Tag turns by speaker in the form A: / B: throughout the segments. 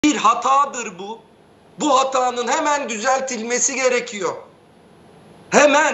A: Bir hatadır bu. Bu hatanın hemen düzeltilmesi gerekiyor. Hemen.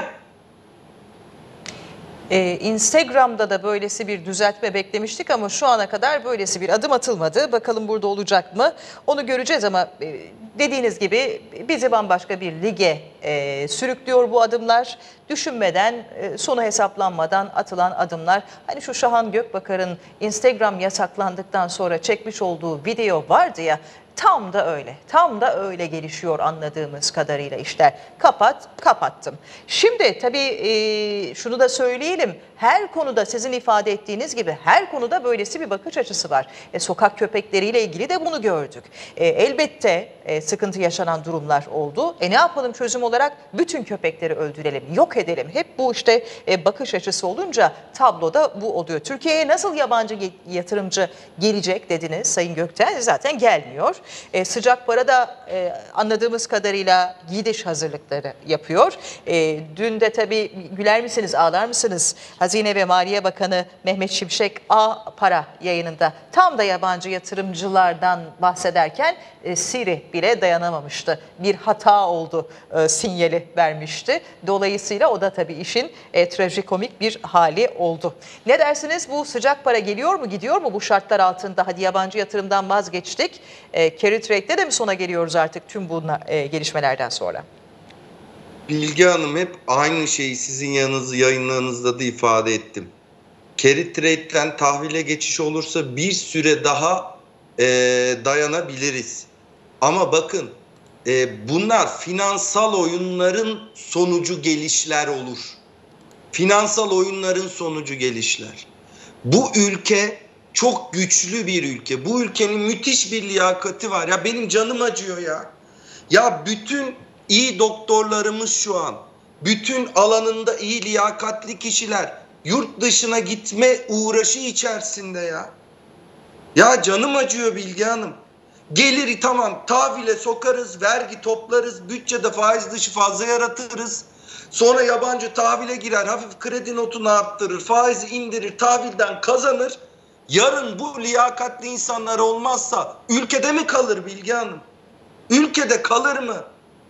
B: Instagram'da da böylesi bir düzeltme beklemiştik ama şu ana kadar böylesi bir adım atılmadı. Bakalım burada olacak mı? Onu göreceğiz ama dediğiniz gibi bizi bambaşka bir lige sürüklüyor bu adımlar. Düşünmeden, sonu hesaplanmadan atılan adımlar. Hani şu Şahan Gökbakar'ın Instagram yasaklandıktan sonra çekmiş olduğu video vardı ya. Tam da öyle. Tam da öyle gelişiyor anladığımız kadarıyla işler. Kapattım. Şimdi tabii şunu da söyleyelim. Her konuda sizin ifade ettiğiniz gibi her konuda böylesi bir bakış açısı var. Sokak köpekleriyle ilgili de bunu gördük. Elbette sıkıntı yaşanan durumlar oldu. Ne yapalım çözüm olarak? Bütün köpekleri öldürelim, yok edelim. Hep bu işte bakış açısı olunca tabloda bu oluyor. Türkiye'ye nasıl yabancı yatırımcı gelecek dediniz Sayın Gökten? Zaten gelmiyor. Sıcak para da anladığımız kadarıyla gidiş hazırlıkları yapıyor. Dün de tabii güler misiniz, ağlar mısınız? Hazine ve Maliye Bakanı Mehmet Şimşek A Para yayınında tam da yabancı yatırımcılardan bahsederken Siri bile dayanamamıştı. Bir hata oldu sinyali vermişti. Dolayısıyla o da tabii işin trajikomik bir hali oldu. Ne dersiniz, bu sıcak para geliyor mu, gidiyor mu bu şartlar altında? Hadi yabancı yatırımdan vazgeçtik. Carry Trade'de de mi sona geliyoruz artık tüm bu gelişmelerden sonra?
A: Bilge Hanım, hep aynı şeyi sizin yayınlarınızda da ifade ettim. Carry Trade'den tahvile geçiş olursa bir süre daha dayanabiliriz. Ama bakın bunlar finansal oyunların sonucu gelişler olur. Finansal oyunların sonucu gelişler. Bu ülke çok güçlü bir ülke. Bu ülkenin müthiş bir liyakati var. Ya benim canım acıyor ya. Ya bütün iyi doktorlarımız şu an, bütün alanında iyi liyakatli kişiler yurt dışına gitme uğraşı içerisinde ya. Ya canım acıyor Bilge Hanım. Geliri tamam tahvile sokarız, vergi toplarız, bütçede faiz dışı fazla yaratırız. Sonra yabancı tahvile girer, hafif kredi notunu arttırır, faizi indirir, tahvilden kazanır. Yarın bu liyakatli insanlar olmazsa ülkede mi kalır Bilge Hanım? Ülkede kalır mı?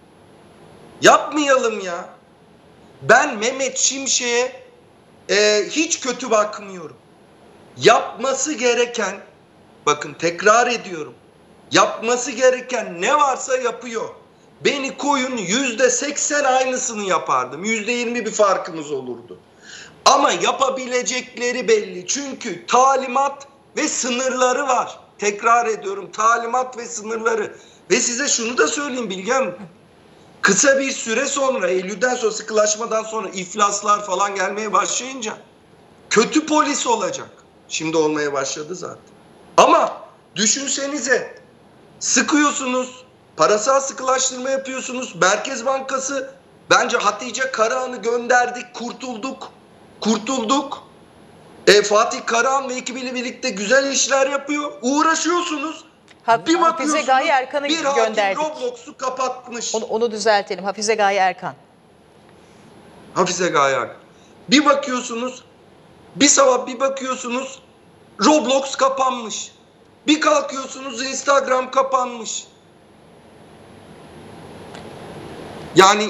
A: Yapmayalım ya. Ben Mehmet Şimşek'e hiç kötü bakmıyorum. Yapması gereken, bakın tekrar ediyorum, yapması gereken ne varsa yapıyor. Beni koyun %80 aynısını yapardım. %20 bir farkımız olurdu. Ama yapabilecekleri belli. Çünkü talimat ve sınırları var. Tekrar ediyorum, talimat ve sınırları. Ve size şunu da söyleyeyim Bilge Hanım. Kısa bir süre sonra, Eylül'den sonra, sıkılaşmadan sonra iflaslar falan gelmeye başlayınca kötü polis olacak. Şimdi olmaya başladı zaten. Ama düşünsenize, sıkıyorsunuz, parasal sıkılaştırma yapıyorsunuz. Merkez Bankası, bence Hatice Karahan'ı gönderdik, kurtulduk. Fatih Karahan ve ekibiyle birlikte güzel işler yapıyor. Uğraşıyorsunuz. Bir
B: Hafize Gaye Erkan'ı
A: bir
B: gönderdik.
A: hakim Roblox'u kapatmış.
B: Onu düzeltelim. Hafize Gaye Erkan.
A: Hafize Gaye Erkan. Bir bakıyorsunuz, bir sabah bir bakıyorsunuz Roblox kapanmış. Bir kalkıyorsunuz Instagram kapanmış. Yani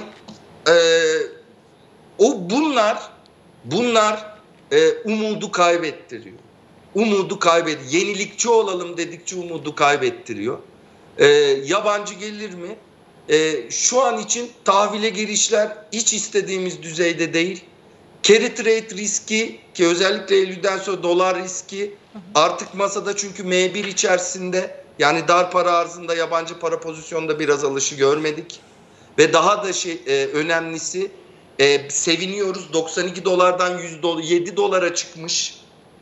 A: bunlar umudu kaybettiriyor. Yenilikçi olalım dedikçe umudu kaybettiriyor. Yabancı gelir mi? Şu an için tahvile girişler hiç istediğimiz düzeyde değil. Carry trade riski, ki özellikle Eylül'den sonra dolar riski artık masada, çünkü M1 içerisinde, yani dar para arzında yabancı para pozisyonunda bir azalışı görmedik. Ve daha da önemlisi, seviniyoruz, 92 dolardan 107 dolara çıkmış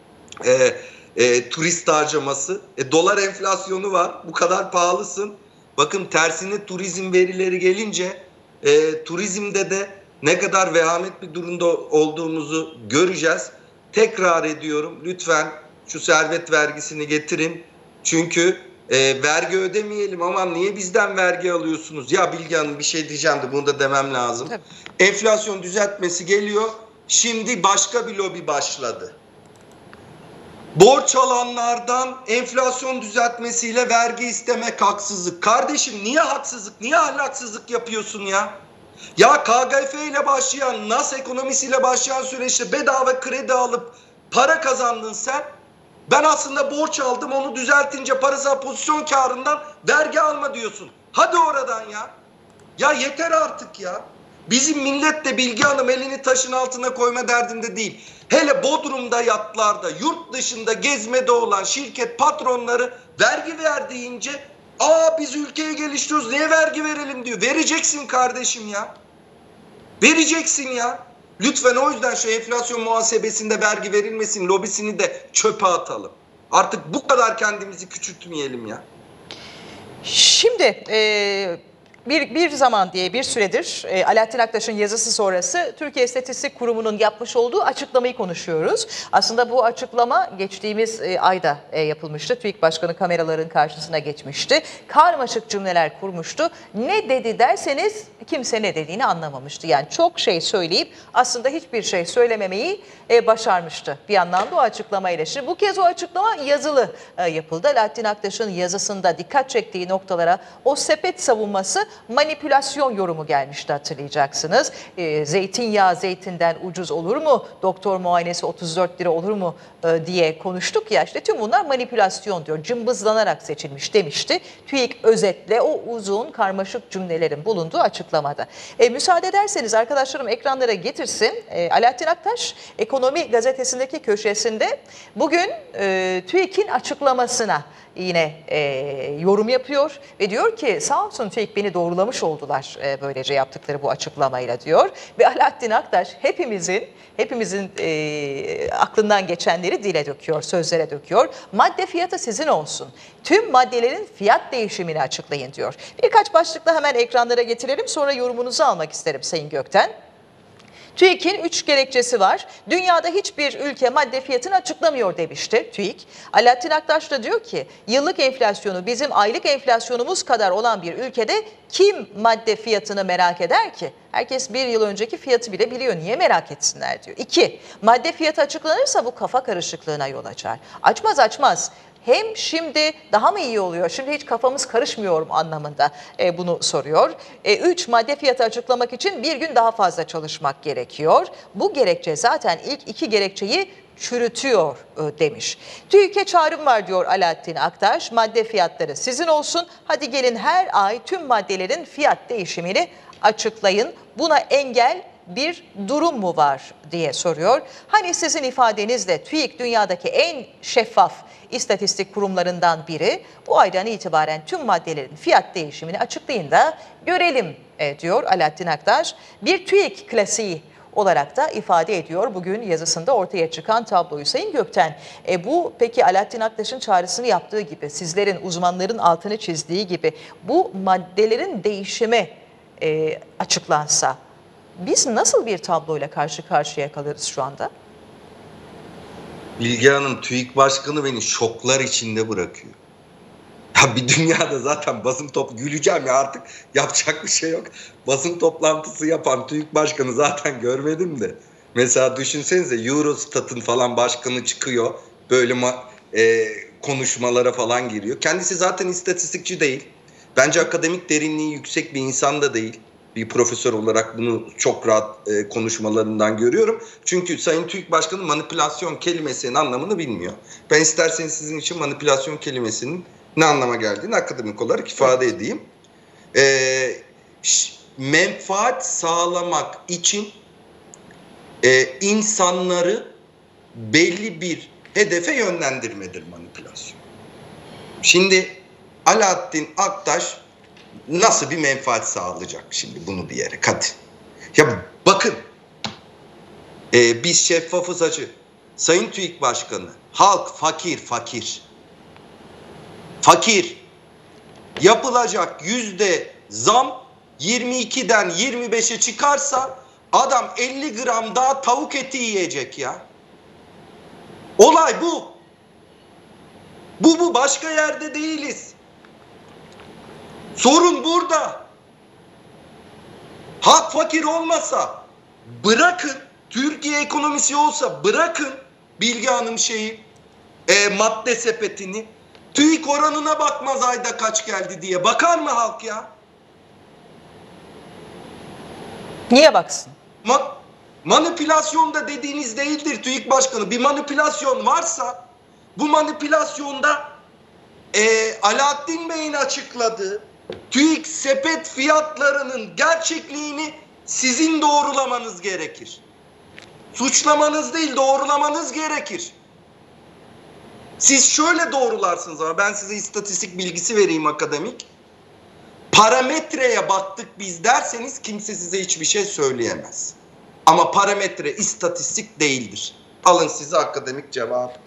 A: turist harcaması. Dolar enflasyonu var, bu kadar pahalısın. Bakın tersine turizm verileri gelince turizmde de ne kadar vehamet bir durumda olduğumuzu göreceğiz. Tekrar ediyorum, lütfen şu servet vergisini getirin. Çünkü vergi ödemeyelim, ama niye bizden vergi alıyorsunuz? Ya Bilge Hanım, bir şey diyeceğim de bunu da demem lazım. Tabii. Enflasyon düzeltmesi geliyor. Şimdi başka bir lobi başladı. Borç alanlardan enflasyon düzeltmesiyle vergi istemek haksızlık. Kardeşim niye haksızlık, niye ahlaksızlık yapıyorsun ya? Ya KGF ile başlayan, NAS ekonomisiyle başlayan süreçte bedava kredi alıp para kazandın sen. Ben aslında borç aldım, onu düzeltince parasal pozisyon karından vergi alma diyorsun. Hadi oradan ya. Ya yeter artık ya. Bizim millet de Bilge Hanım elini taşın altına koyma derdinde değil. Hele Bodrum'da, yatlarda, yurt dışında gezmede olan şirket patronları vergi ver deyince biz ülkeyi geliştiriyoruz, niye vergi verelim diyor. Vereceksin kardeşim ya. Vereceksin ya. Lütfen o yüzden şu enflasyon muhasebesinde vergi verilmesin lobisini de çöpe atalım. Artık bu kadar kendimizi küçültmeyelim ya.
B: Şimdi bir zaman diye bir süredir Alaaddin Aktaş'ın yazısı sonrası Türkiye İstatistik Kurumu'nun yapmış olduğu açıklamayı konuşuyoruz. Aslında bu açıklama geçtiğimiz ayda yapılmıştı. TÜİK Başkanı kameraların karşısına geçmişti. Karmaşık cümleler kurmuştu. Ne dedi derseniz kimse ne dediğini anlamamıştı. Yani çok şey söyleyip aslında hiçbir şey söylememeyi başarmıştı. Bir anlamda o açıklamayla. Şimdi bu kez o açıklama yazılı yapıldı. Alaaddin Aktaş'ın yazısında dikkat çektiği noktalara o sepet savunması manipülasyon yorumu gelmişti, hatırlayacaksınız. Zeytinyağı zeytinden ucuz olur mu? Doktor muayenesi 34 lira olur mu diye konuştuk ya, işte tüm bunlar manipülasyon diyor. Cımbızlanarak seçilmiş demişti. TÜİK özetle o uzun karmaşık cümlelerin bulunduğu açıklamada. Müsaade ederseniz arkadaşlarım ekranlara getirsin. Alaaddin Aktaş Ekonomi Gazetesi'ndeki köşesinde bugün TÜİK'in açıklamasına yine yorum yapıyor ve diyor ki sağ olsun TÜİK beni doğrulamış oldular böylece yaptıkları bu açıklamayla diyor. Ve Alaaddin Aktaş hepimizin aklından geçenleri dile döküyor, sözlere döküyor. Madde fiyatı sizin olsun. Tüm maddelerin fiyat değişimini açıklayın diyor. Birkaç başlıkla hemen ekranlara getirelim, sonra yorumunuzu almak isterim Sayın Gökten. TÜİK'in 3 gerekçesi var. Dünyada hiçbir ülke madde fiyatını açıklamıyor demişti TÜİK. Alaaddin Aktaş da diyor ki yıllık enflasyonu bizim aylık enflasyonumuz kadar olan bir ülkede kim madde fiyatını merak eder ki? Herkes bir yıl önceki fiyatı bile biliyor. Niye merak etsinler diyor. 2. Madde fiyatı açıklanırsa bu kafa karışıklığına yol açar. Açmaz. Hem şimdi daha mı iyi oluyor? Şimdi hiç kafamız karışmıyor mu anlamında bunu soruyor. 3. Madde fiyatı açıklamak için bir gün daha fazla çalışmak gerekiyor. Bu gerekçe zaten ilk 2 gerekçeyi çürütüyor demiş. TÜİK'e çağrım var diyor Alaaddin Aktaş. Madde fiyatları sizin olsun. Hadi gelin her ay tüm maddelerin fiyat değişimini açıklayın. Buna engel bir durum mu var diye soruyor. Hani sizin ifadenizle TÜİK dünyadaki en şeffaf istatistik kurumlarından biri, bu aydan itibaren tüm maddelerin fiyat değişimini açıklayın da görelim diyor Alaaddin Aktaş. Bir TÜİK klasiği olarak da ifade ediyor bugün yazısında ortaya çıkan tabloyu Sayın Gökten. Bu peki Alaaddin Aktaş'ın çağrısını yaptığı gibi, sizlerin, uzmanların altını çizdiği gibi bu maddelerin değişimi açıklansa biz nasıl bir tabloyla karşı karşıya kalırız şu anda?
A: Bilge Hanım, TÜİK Başkanı beni şoklar içinde bırakıyor. Ya bir dünyada zaten güleceğim ya, artık yapacak bir şey yok. Basın toplantısı yapan TÜİK Başkanı zaten görmedim de. Mesela düşünsenize, Eurostat'ın falan başkanı çıkıyor. Böyle konuşmalara falan giriyor. Kendisi zaten istatistikçi değil. Bence akademik derinliği yüksek bir insan da değil. Bir profesör olarak bunu çok rahat konuşmalarından görüyorum. Çünkü Sayın TÜİK Başkanı manipülasyon kelimesinin anlamını bilmiyor. Ben isterseniz sizin için manipülasyon kelimesinin ne anlama geldiğini akademik olarak ifade edeyim. Menfaat sağlamak için insanları belli bir hedefe yönlendirmedir manipülasyon. Şimdi Alaaddin Aktaş nasıl bir menfaat sağlayacak şimdi bunu bir yere? Hadi. Ya bakın, biz şeffafız hacı. Sayın TÜİK Başkanı, halk fakir. Yapılacak zam 22'den 25'e çıkarsa adam 50 gram daha tavuk eti yiyecek ya. Olay bu. Bu başka yerde değiliz. Sorun burada. Halk fakir olmasa, bırakın Türkiye ekonomisi olsa, bırakın Bilge Hanım madde sepetini. TÜİK oranına bakmaz ayda kaç geldi diye. Bakar mı halk ya?
B: Niye baksın?
A: Manipülasyon da dediğiniz değildir TÜİK Başkanı. Bir manipülasyon varsa bu manipülasyonda Alaaddin Bey'in açıkladığı TÜİK sepet fiyatlarının gerçekliğini sizin doğrulamanız gerekir. Suçlamanız değil, doğrulamanız gerekir. Siz şöyle doğrularsınız ama ben size istatistik bilgisi vereyim akademik. Parametreye baktık biz derseniz kimse size hiçbir şey söyleyemez. Ama parametre istatistik değildir. Alın size akademik cevap.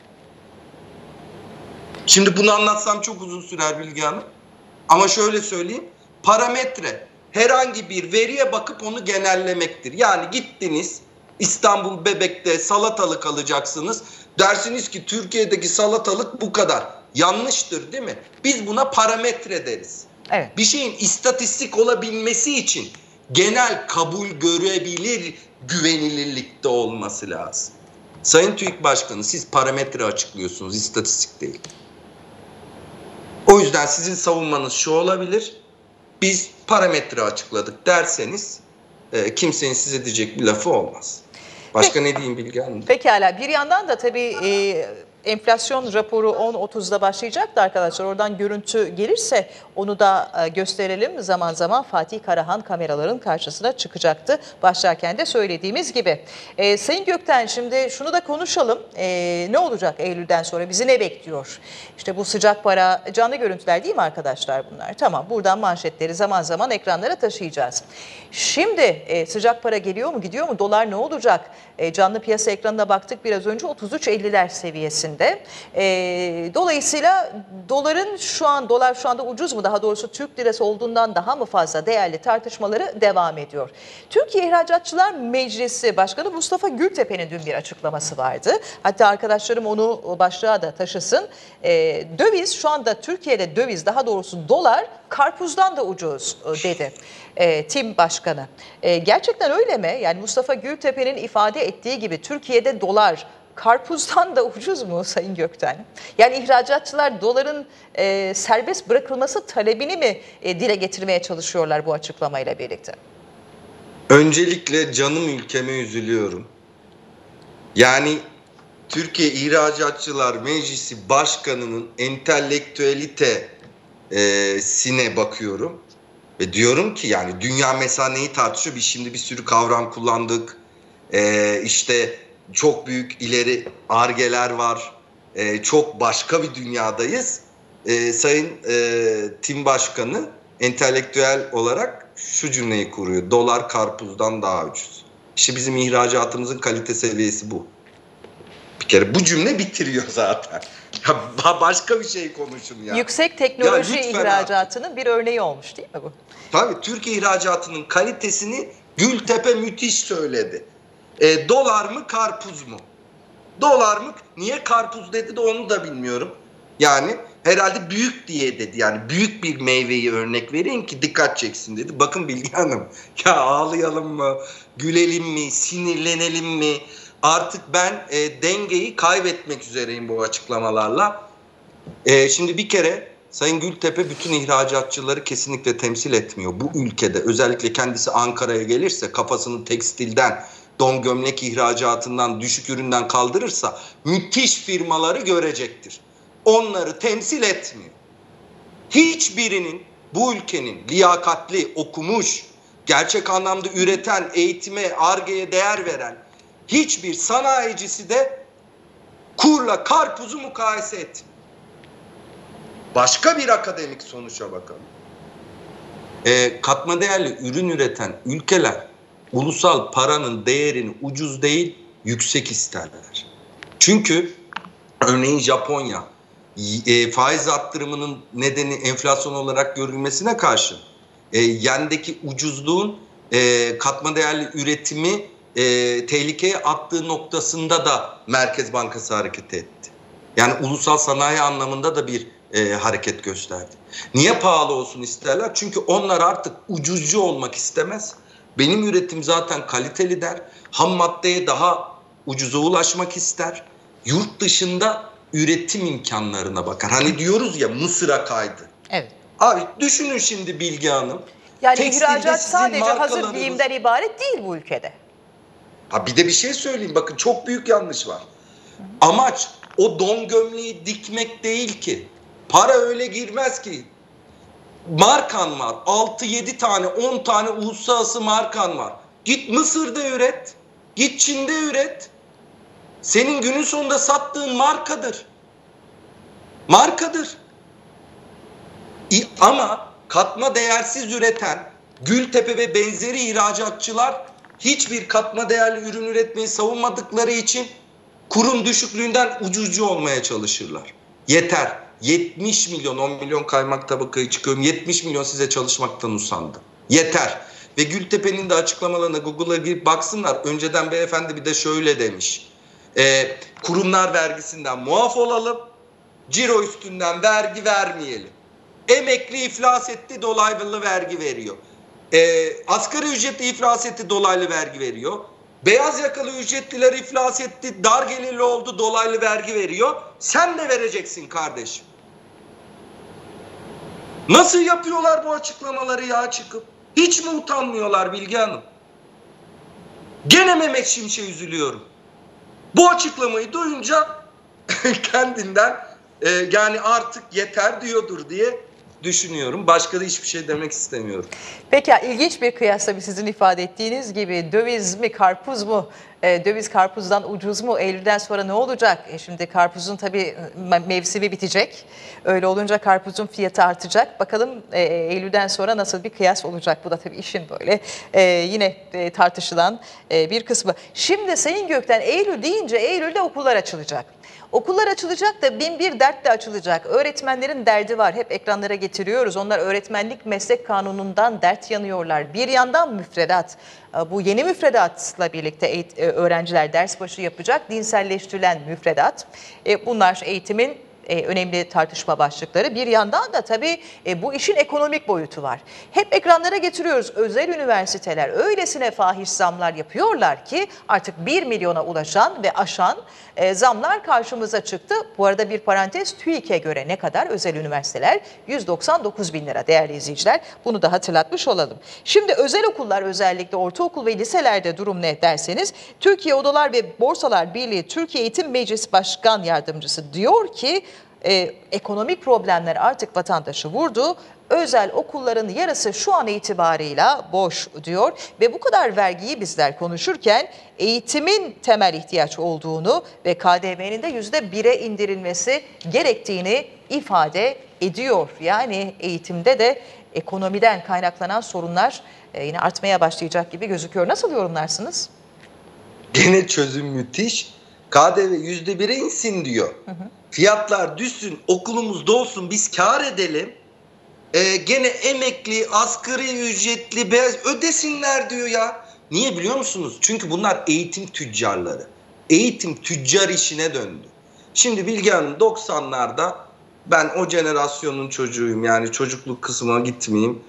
A: Şimdi bunu anlatsam çok uzun sürer Bilge Hanım. Ama şöyle söyleyeyim. Parametre herhangi bir veriye bakıp onu genellemektir. Yani gittiniz İstanbul Bebek'te salatalık alacaksınız. Dersiniz ki Türkiye'deki salatalık bu kadar. Yanlıştır değil mi? Biz buna parametre deriz.
B: Evet.
A: Bir şeyin istatistik olabilmesi için genel kabul görebilir güvenilirlikte olması lazım. Sayın TÜİK Başkanı, siz parametre açıklıyorsunuz, istatistik değil. O yüzden sizin savunmanız şu olabilir. Biz parametre açıkladık derseniz kimsenin size diyecek bir lafı olmaz. Başka ne diyeyim Bilge Hanım?
B: Pekala. Bir yandan da tabii enflasyon raporu 10.30'da başlayacaktı arkadaşlar. Oradan görüntü gelirse onu da gösterelim. Zaman zaman Fatih Karahan kameraların karşısına çıkacaktı. Başlarken de söylediğimiz gibi. Sayın Gökten, şimdi şunu da konuşalım. Ne olacak Eylül'den sonra? Bizi ne bekliyor? İşte bu sıcak para, canlı görüntüler değil mi arkadaşlar bunlar? Tamam, buradan manşetleri zaman zaman ekranlara taşıyacağız. Şimdi sıcak para geliyor mu, gidiyor mu? Dolar ne olacak? Canlı piyasa ekranına baktık biraz önce, 33.50'ler seviyesinde. Dolayısıyla dolar şu anda ucuz mu? Daha doğrusu Türk lirası olduğundan daha mı fazla değerli tartışmaları devam ediyor. Türkiye İhracatçılar Meclisi Başkanı Mustafa Gültepe'nin dün bir açıklaması vardı. Hatta arkadaşlarım onu başlığa da taşısın. Döviz şu anda Türkiye'de daha doğrusu dolar karpuzdan da ucuz dedi. TİM Başkanı. Gerçekten öyle mi? Yani Mustafa Gültepe'nin ifade ettiği gibi Türkiye'de dolar karpuzdan da ucuz mu Sayın Gökten? Yani ihracatçılar doların serbest bırakılması talebini mi dile getirmeye çalışıyorlar bu açıklamayla birlikte?
A: Öncelikle canım ülkeme üzülüyorum. Yani Türkiye İhracatçılar Meclisi Başkanı'nın entelektüelitesine bakıyorum. Ve diyorum ki yani dünya mesela neyi tartışıyor? Biz şimdi bir sürü kavram kullandık. İşte çok büyük ileri argeler var. Çok başka bir dünyadayız. Sayın TİM Başkanı entelektüel olarak şu cümleyi kuruyor. Dolar karpuzdan daha ucuz. İşte bizim ihracatımızın kalite seviyesi bu. Bir kere bu cümle bitiriyor zaten. Ya başka bir şey konuşun ya.
B: Yüksek teknoloji ihracatının bir örneği olmuş değil mi bu?
A: Tabii Türkiye ihracatının kalitesini Gültepe müthiş söyledi. Dolar mı karpuz mu? Dolar mı? Niye karpuz dedi de onu da bilmiyorum. Yani herhalde büyük diye dedi. Yani büyük bir meyveyi örnek vereyim ki dikkat çeksin dedi. Bakın Bilge Hanım, ya ağlayalım mı, gülelim mi, sinirlenelim mi? Artık ben dengeyi kaybetmek üzereyim bu açıklamalarla. Şimdi bir kere Sayın Gültepe bütün ihracatçıları kesinlikle temsil etmiyor. Bu ülkede özellikle kendisi Ankara'ya gelirse kafasını tekstilden, don gömlek ihracatından, düşük üründen kaldırırsa müthiş firmaları görecektir. Onları temsil etmiyor. Hiçbirinin bu ülkenin liyakatli, okumuş, gerçek anlamda üreten, eğitime, Ar-Ge'ye değer veren hiçbir sanayicisi de kurla karpuzu mukayese etmiyor. Başka bir akademik sonuça bakalım. Katma değerli ürün üreten ülkeler ulusal paranın değerini ucuz değil, yüksek isterler. Çünkü örneğin Japonya faiz arttırımının nedeni enflasyon olarak görülmesine karşın yendeki ucuzluğun katma değerli üretimi tehlikeye attığı noktasında da Merkez Bankası hareket etti. Yani ulusal sanayi anlamında da bir hareket gösterdi. Niye pahalı olsun isterler? Çünkü onlar artık ucuzcu olmak istemez. Benim üretim zaten kaliteli der. Ham maddeye daha ucuza ulaşmak ister. Yurt dışında üretim imkanlarına bakar. Hani diyoruz ya Mısır'a kaydı.
B: Evet.
A: Abi düşünün şimdi Bilge Hanım.
B: Yani
A: Tekstilde
B: ihracat
A: sizin
B: sadece hazır
A: markalarınız-
B: giyimden ibaret değil bu ülkede.
A: Ha bir de bir şey söyleyeyim, bakın çok büyük yanlış var. Amaç o don gömleği dikmek değil ki. Para öyle girmez ki. Markan var. 6-7 tane 10 tane uluslararası markan var. Git Mısır'da üret. Git Çin'de üret. Senin günün sonunda sattığın markadır. Markadır. Ama katma değersiz üreten Gültepe ve benzeri ihracatçılar hiçbir katma değerli ürün üretmeyi savunmadıkları için kurun düşüklüğünden ucucu olmaya çalışırlar. Yeter. 70 milyon, 10 milyon kaymak tabakayı çıkıyorum. 70 milyon size çalışmaktan usandı. Yeter. Ve Gültepe'nin de açıklamalarına Google'a girip baksınlar. Önceden beyefendi bir de şöyle demiş. Kurumlar vergisinden muaf olalım. Ciro üstünden vergi vermeyelim. Emekli iflas etti, dolaylı vergi veriyor. Asgari ücretli iflas etti, dolaylı vergi veriyor. Beyaz yakalı ücretliler iflas etti, dar gelirli oldu, dolaylı vergi veriyor. Sen de vereceksin kardeşim. Nasıl yapıyorlar bu açıklamaları ya çıkıp? Hiç mi utanmıyorlar Bilge Hanım? Gene Mehmet Şimşek'e üzülüyorum. Bu açıklamayı duyunca kendinden yani artık yeter diyordur diye düşünüyorum. Başka da hiçbir şey demek istemiyorum.
B: Peki ilginç bir kıyas tabii sizin ifade ettiğiniz gibi döviz mi karpuz mu? Döviz karpuzdan ucuz mu? Eylül'den sonra ne olacak? Şimdi karpuzun tabii mevsimi bitecek. Öyle olunca karpuzun fiyatı artacak. Bakalım Eylül'den sonra nasıl bir kıyas olacak? Bu da tabii işin böyle yine tartışılan bir kısmı. Şimdi Sayın Gökten Eylül deyince Eylül'de okullar açılacak. Okullar açılacak da bin bir dert de açılacak. Öğretmenlerin derdi var. Hep ekranlara getiriyoruz. Onlar öğretmenlik meslek kanunundan dert yanıyorlar. Bir yandan müfredat. Bu yeni müfredatla birlikte öğrenciler ders başı yapacak. Dinselleştirilen müfredat. Bunlar eğitimin önemli tartışma başlıkları. Bir yandan da tabii bu işin ekonomik boyutu var. Hep ekranlara getiriyoruz. Özel üniversiteler öylesine fahiş zamlar yapıyorlar ki artık 1 milyona ulaşan ve aşan zamlar karşımıza çıktı. Bu arada bir parantez, TÜİK'e göre ne kadar özel üniversiteler? 199 bin lira değerli izleyiciler. Bunu da hatırlatmış olalım. Şimdi özel okullar, özellikle ortaokul ve liselerde durum ne derseniz, Türkiye Odalar ve Borsalar Birliği Türkiye Eğitim Meclisi Başkan Yardımcısı diyor ki ekonomik problemler artık vatandaşı vurdu. Özel okulların yarısı şu an itibarıyla boş diyor ve bu kadar vergiyi bizler konuşurken eğitimin temel ihtiyaç olduğunu ve KDV'nin de %1'e indirilmesi gerektiğini ifade ediyor. Yani eğitimde de ekonomiden kaynaklanan sorunlar yine artmaya başlayacak gibi gözüküyor. Nasıl yorumlarsınız?
A: Gene çözüm müthiş. KDV %1'e insin diyor. Fiyatlar düşsün, okulumuz dolsun, biz kar edelim. Gene emekli, asgari ücretli, beyaz ödesinler diyor ya. Niye biliyor musunuz? Çünkü bunlar eğitim tüccarları. Eğitim tüccar işine döndü. Şimdi Bilge Hanım 90'larda ben o jenerasyonun çocuğuyum, yani çocukluk kısmına gitmeyeyim.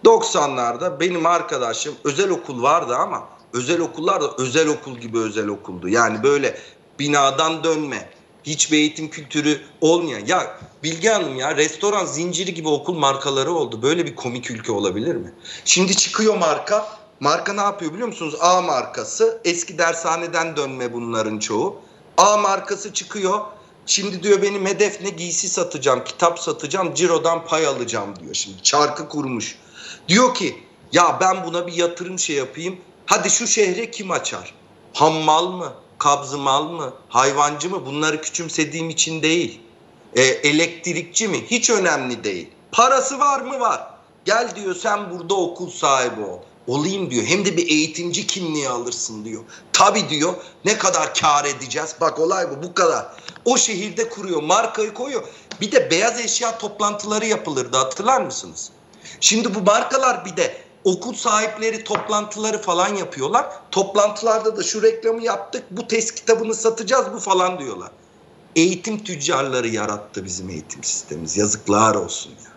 A: 90'larda benim arkadaşım, özel okul vardı ama özel okullar da özel okul gibi özel okuldu. Yani böyle binadan dönme, hiçbir eğitim kültürü olmayan. Ya Bilge Hanım ya, restoran zinciri gibi okul markaları oldu. Böyle bir komik ülke olabilir mi? Şimdi çıkıyor marka. Marka ne yapıyor biliyor musunuz? A markası. Eski dershaneden dönme bunların çoğu. A markası çıkıyor. Şimdi diyor benim hedef ne? Giysi satacağım, kitap satacağım, cirodan pay alacağım diyor şimdi. Çarkı kurmuş. Diyor ki ya ben buna bir yatırım yapayım. Hadi şu şehre kim açar? Hammal mı? Kabzımal mı? Hayvancı mı? Bunları küçümsediğim için değil. Elektrikçi mi? Hiç önemli değil. Parası var mı? Var. Gel diyor sen burada okul sahibi ol. Olayım diyor. Hem de bir eğitimci kimliği alırsın diyor. Tabii diyor. Ne kadar kar edeceğiz? Bak olay bu kadar. O şehirde kuruyor. Markayı koyuyor. Bir de beyaz eşya toplantıları yapılırdı, hatırlar mısınız? Şimdi bu markalar bir de okul sahipleri toplantıları falan yapıyorlar. Toplantılarda da şu reklamı yaptık, bu test kitabını satacağız, bu falan diyorlar. Eğitim tüccarları yarattı bizim eğitim sistemimiz. Yazıklar olsun ya.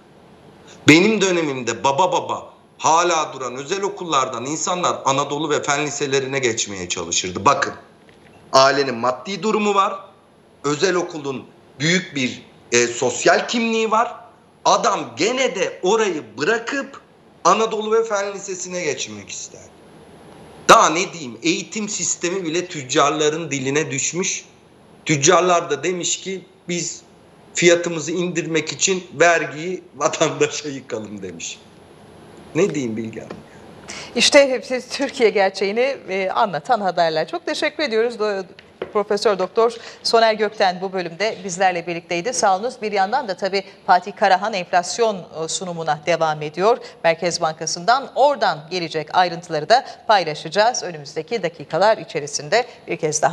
A: Benim dönemimde baba hala duran özel okullardan insanlar Anadolu ve fen liselerine geçmeye çalışırdı. Bakın, ailenin maddi durumu var. Özel okulun büyük bir sosyal kimliği var. Adam gene de orayı bırakıp Anadolu ve Fen Lisesi'ne geçmek ister. Daha ne diyeyim, eğitim sistemi bile tüccarların diline düşmüş. Tüccarlar da demiş ki biz fiyatımızı indirmek için vergiyi vatandaşa yıkalım demiş. Ne diyeyim Bilge Hanım?
B: İşte Türkiye gerçeğini anlatan haberler. Çok teşekkür ediyoruz. Profesör Doktor Soner Gökten bu bölümde bizlerle birlikteydi. Sağolunuz. Bir yandan da tabii Fatih Karahan enflasyon sunumuna devam ediyor. Merkez Bankası'ndan oradan gelecek ayrıntıları da paylaşacağız önümüzdeki dakikalar içerisinde bir kez daha.